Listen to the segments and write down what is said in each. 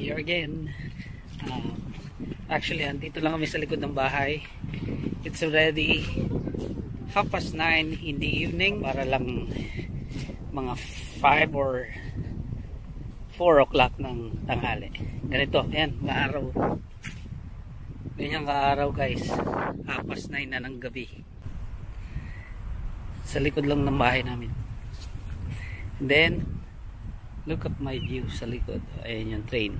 here again. Actually, andito lang kami sa likod ng bahay. It's already 9:30 in the evening. Para lang mga 5 or 4 o'clock ng tanghali. Ganito, yan, maaraw. Ganyan kaaraw guys. 9:30 na ng gabi. Sa likod lang ng bahay namin. And then, look at my view sa likod. Ayan yung train.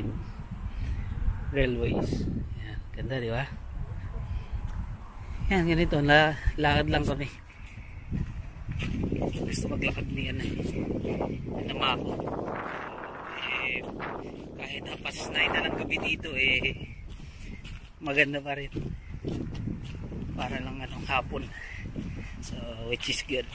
Railways. Yan, ganda di ba? Yan, ganito. Lakad lang kami. Gusto maglakad niyan eh. Nama ako. Kahit 9:30 na ng gabi dito maganda pa rin. Para lang hapon. So, which is good.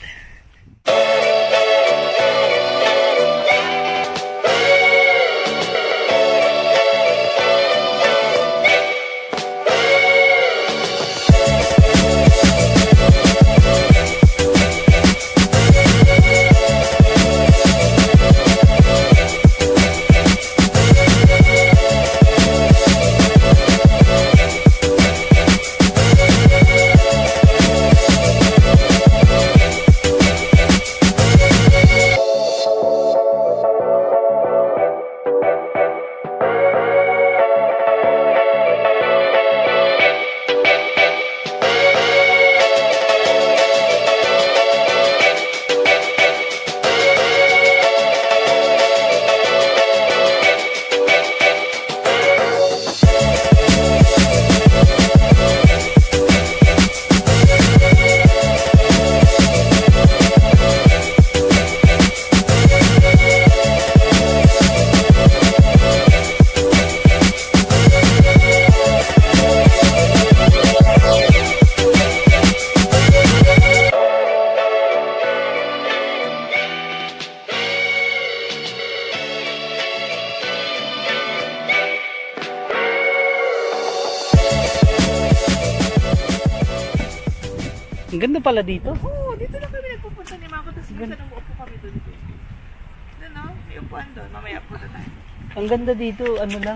Ang ganda pala dito. Oo, dito lang kami nagpupunta ni Mako. Tapos minsan umuupo kami doon. Doon o, may upuan doon. Mamaya po na tayo. Ang ganda dito, ano lang.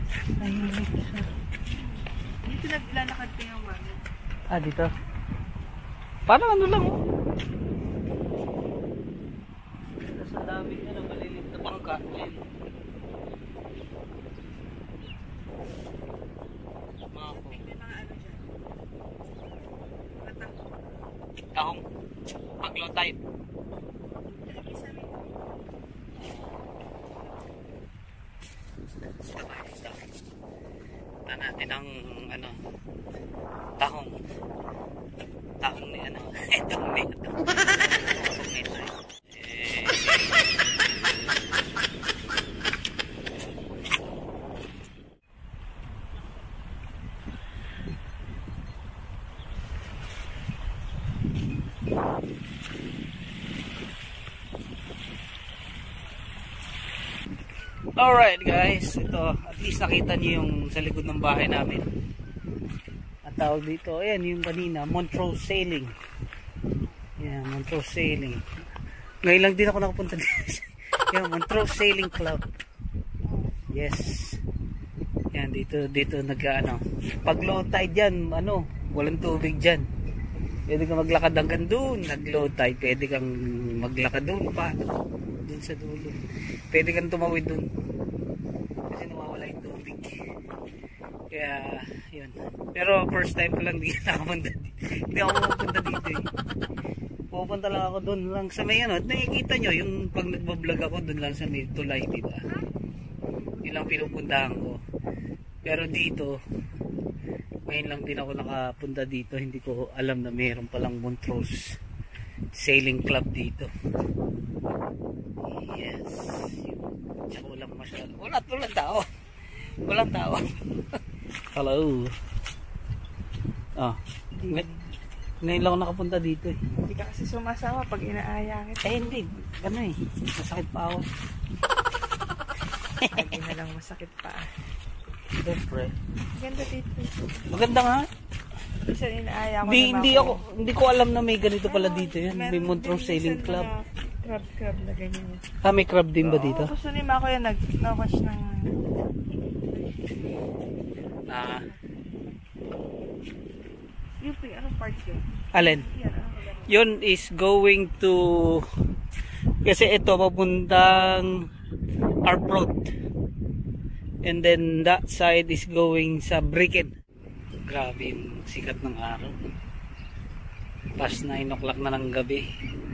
Dito naglalakad ko yung mami. Ah, dito. Parang ano lang oh. Tapos ang dami na malilit na bangka. May mga ano dyan. Mga tako. Tahong. Pag-low tide. Punta natin ang tahong. Tahong ni tahong ni Alright guys, ito at least nakita niyo yung sa likod ng bahay namin. At tawag dito, ayan yung kanina, Montrose Sailing. Yan, Montrose Sailing. Ngayon lang din ako nakapunta dito. Yan, Montrose Sailing Club. Yes. Yan, dito pag low tide yan, walang tubig dyan. Pwede kang maglakad hanggang doon, nag-low tide, pwede kang maglakad doon pa. Doon sa dulo. Pwede kang tumawid doon. Kasi nawawala yung tubig. Kaya, yun. Pero first time ko lang hindi nakapunta dito. Hindi ako pupunta dito eh. Pupunta lang ako doon lang sa may nakikita nyo, yung pag nagbablog ako doon lang sa may tulay, diba? Yun lang pinupuntahan ko. Pero dito, ngayon lang din ako nakapunta dito. Hindi ko alam na mayroon palang Montrose Sailing Club dito. Yes. Tsaka walang masyado. Walang tao. Walang tao. Hello. Ngayon lang ako nakapunta dito eh. Hindi ka kasi sumasama pag inaaya kita. Hindi. Masakit pa ako. Lagi na lang masakit pa. Siyempre. Ganda dito. Maganda nga. Minsan inaaya ko Hindi ko alam na may ganito pala dito yan. May Montrose Sailing Club. Crab na ganyan. May crab din ba dito? Gusto ni Mako yan nag-wash ng... UP, anong part yun? Alin? Yan, Yun is going to... Kasi ito papuntang Arp Road. And then that side is going sa Bricken. Grabe yung sikat ng araw. Past 9 o'clock na ng gabi.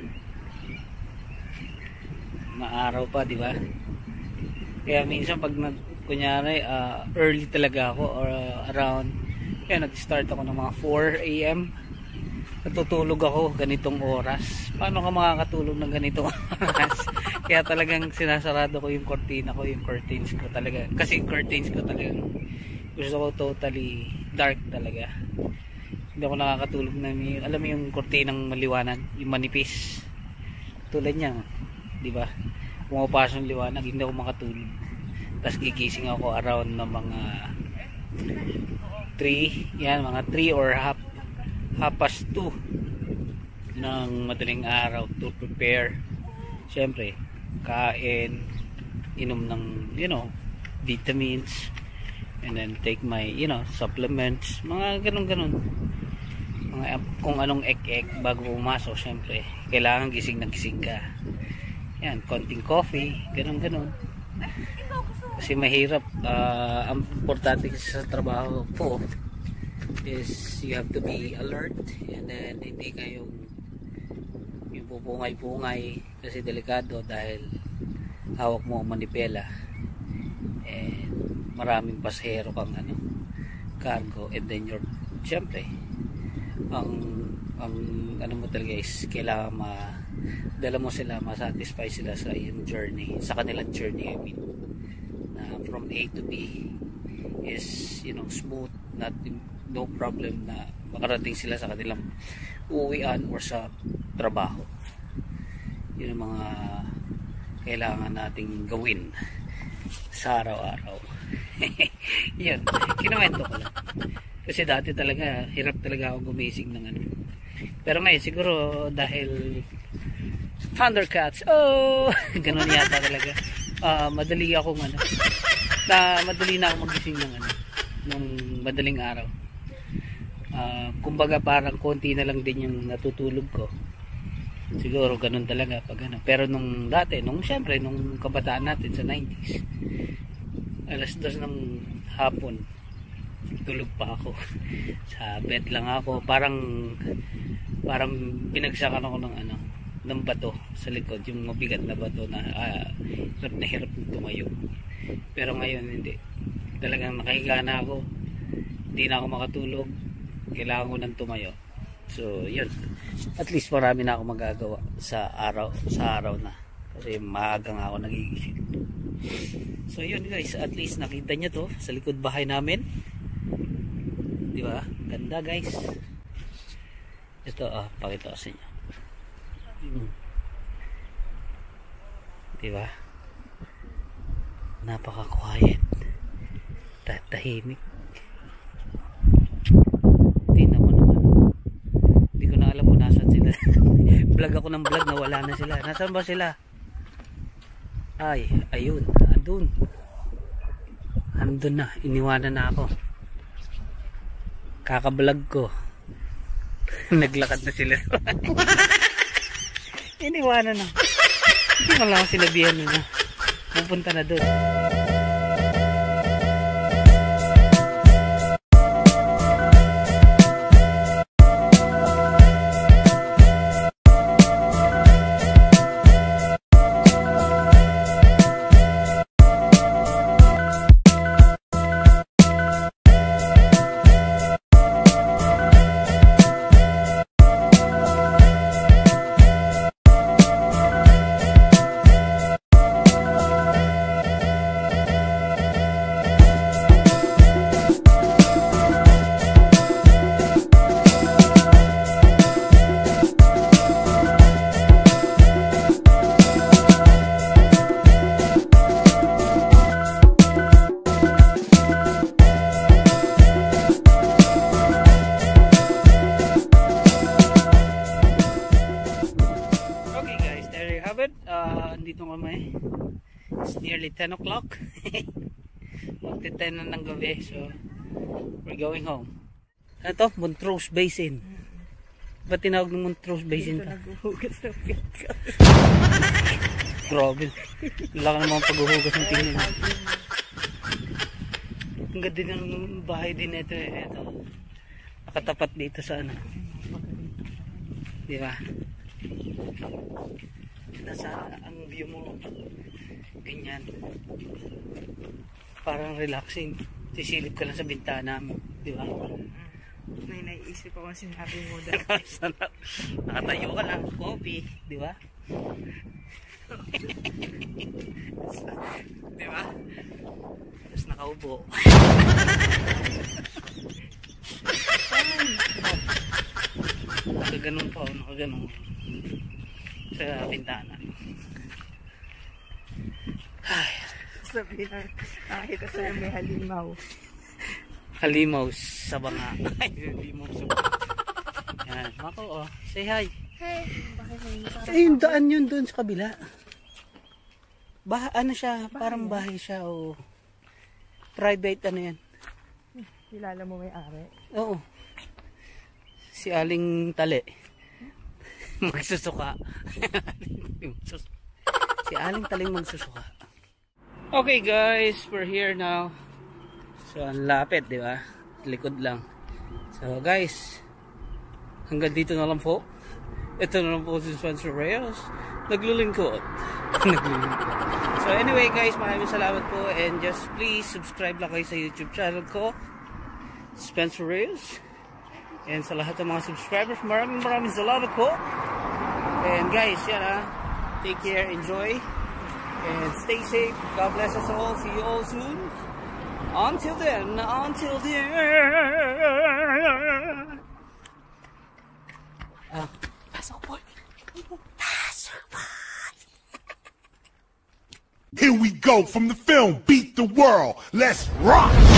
Maaraw pa, di ba? Kaya minsan pag kunyari early talaga ako or around, kaya nag-start ako ng mga 4 AM. Natutulog ako ganitong oras. Paano ka makakatulog ng ganitong oras? Kaya talagang sinasarado ko yung cortina ko, yung curtains ko talaga. Kasi yung curtains ko talagang gusto ko totally dark talaga. Hindi ako nakakatulog na alam mo yung cortinang maliwanag, yung manipis. Tulad niya, di ba? Pumapasok yung liwanag, hindi ako makatulog. Tapos gigising ako around ng mga 3, yan, mga 3 or half past 2 ng madaling araw to prepare. Siyempre, kain, inom ng, vitamins, and then take my, supplements, mga ganun-ganun. Mga kung anong ek-ek bago pumasok, siyempre, kailangan gising na gising ka. Yan, konting coffee, ganun-ganun. Kasi mahirap, ang importante sa trabaho po is you have to be alert, and then hindi kayong yung pupungay-pungay kasi delikado dahil hawak mo ang manipela and maraming pasahero kang cargo, and then you're syempre ang ano mo talaga is kailangan dala mo sila, ma-satisfy sila sa iyong journey, sa kanilang journey. I mean, na from A to B is smooth, no problem, na makarating sila sa kanilang uuwian or sa trabaho. Yun ang mga kailangan nating gawin sa araw-araw. Yun, kinuwento ko lang. Kasi dati talaga, hirap talaga ako gumising ng Pero ngayon siguro dahil Thundercats, ganun yata talaga. Madali akong madali na ako magising ng madaling araw. Kumbaga parang konti na lang din yung natutulog ko. Siguro ganun talaga pag Pero nung dati, syempre nung kabataan natin sa 90s, alas 2 ng hapon tulog pa ako. Sa bed lang ako, parang pinagsakan ako ng bato sa likod, yung mabigat na bato na hirap na tumayo. Pero ngayon hindi, talagang nakahiga na ako, hindi na ako makatulog, kailangan ko nang tumayo. So yun, at least marami na ako magagawa sa araw na, kasi maaga nga ako nagigising. So yun guys, at least nakita nyo to sa likod bahay namin, di ba? Ganda guys. Ito pakita ko sa inyo. Diba? Napaka-quiet. Tahimik. Tingnan mo naman. Hindi ko na alam kung nasan sila. Vlog ako ng vlog na wala na sila. Nasaan ba sila? Ay, ayun. Andun na. Iniwanan na ako. Kaka-vlog ko. Naglakad na sila. Iniwanan na. Hindi mo lang sinabihan na pupunta na doon. nandito kami. It's nearly 10 o'clock. Magti 10 na ng gabi. So, we're going home. Ito, Montrose Basin. Ba't tinawag ng Montrose Basin ito? Naghuhugas ng pinggan. Grabe. Wala ka naman paghuhugas ng pinggan. Ang ganda din ng bahay din ito. Ito. Nakatapat dito sa ano. Di ba? Nasa ang view mo. Ganyan. Parang relaxing. Sisilip ka lang sa bintana mo. Di ba? May naiisip ako sinabi mo dati. Nakatayo ka lang. Coffee. Di ba? Di ba? Tapos nakaupo. Nakaganon pa. Nakaganon. Sa bintana. Ay. Sabi na, nakakita sa'yo may halimaw. Halimaw sa banga. Ay, halimaw sa banga. Yan. Mako, oh. Say hi. Hey, bakit may parang... Eh, yung daan yun doon sa kabila. Ano siya? Parang bahay siya, o private, ano yan. Kilala mo may ari? Oo. Si Aling Tali. Magsusuka. Si Aling Taling magsusuka. Okay guys, we're here now. So, ang lapit, di ba? Likod lang. So guys, hanggang dito na lang po. Ito na lang po si Spencer Reyes. Naglulingkod. Naglulingkod. So anyway guys, maraming salamat po. And just please subscribe lang kayo sa YouTube channel ko, Spencer Reyes. And sa lahat ng mga subscribers, maraming salamat po. And guys, yan ha. Take care, enjoy. And stay safe. God bless us all. See you all soon. Until then. Pasok po. Pasok po. Here we go from the film Beat the World. Let's rock.